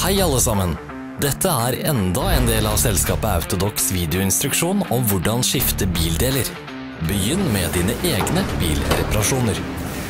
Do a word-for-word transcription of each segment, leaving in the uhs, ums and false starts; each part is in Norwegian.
Hei alle sammen! Dette er enda en del av selskapet Autodox videoinstruksjon om hvordan skifte bildeler. Begynn med dine egne bilreparasjoner.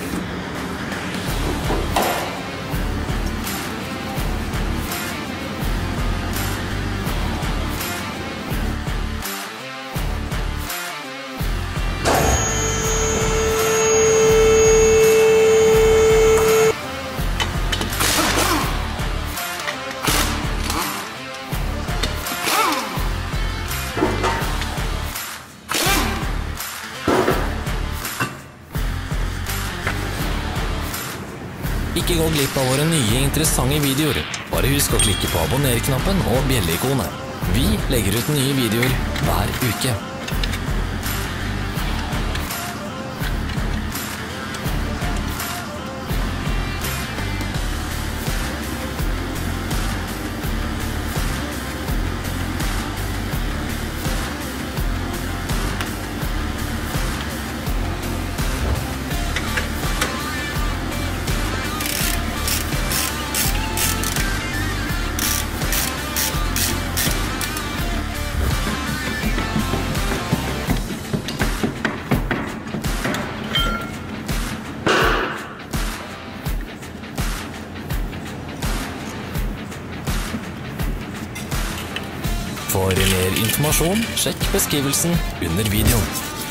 Ikke gå glipp av våre nye interessante videoer. Bare husk å klikke på abonner-knappen og bjelle-ikonet. Vi legger ut nye videoer hver uke. For mer informasjon, sjekk beskrivelsen under videoen.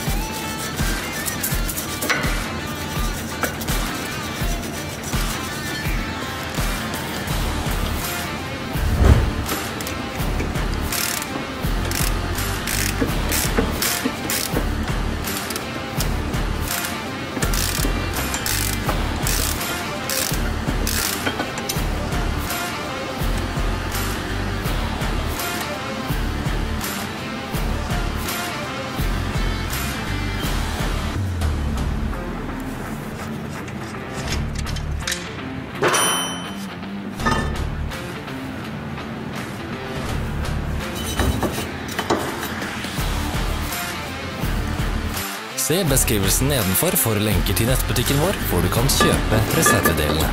Se beskrivelsen nedenfor for lenker til nettbutikken vår, hvor du kan kjøpe reservedelene.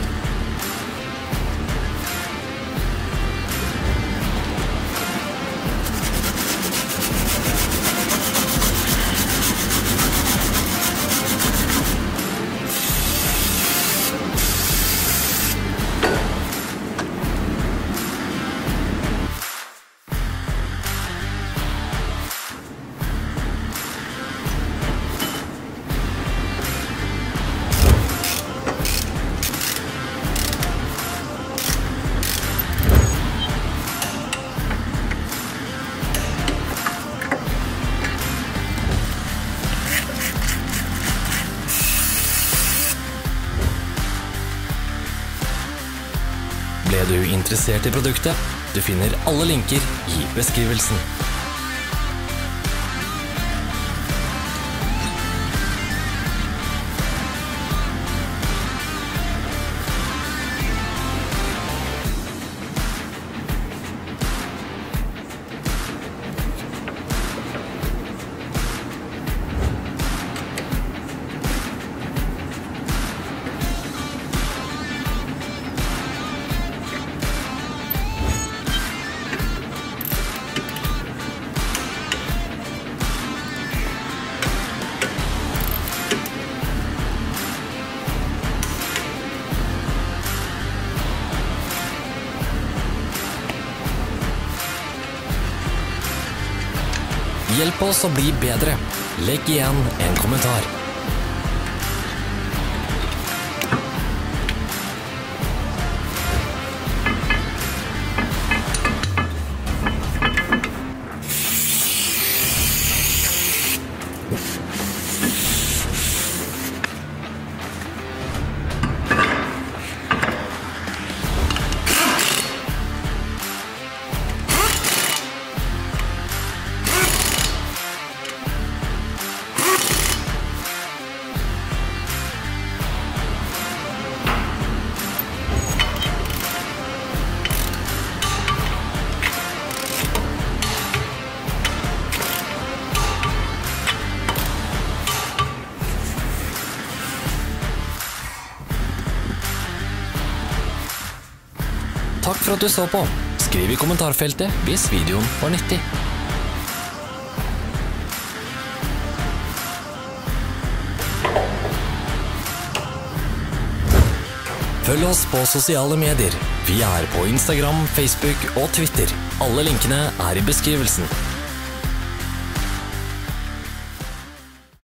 Ble du interessert i produktet? Du finner alle linker i beskrivelsen. Hjelp oss å bli bedre. Legg igjen en kommentar. Takk for at du så på. Skriv i kommentarfeltet hvis videoen var nyttig. Følg oss på sosiale medier. Vi er på Instagram, Facebook og Twitter. Alle linkene er i beskrivelsen.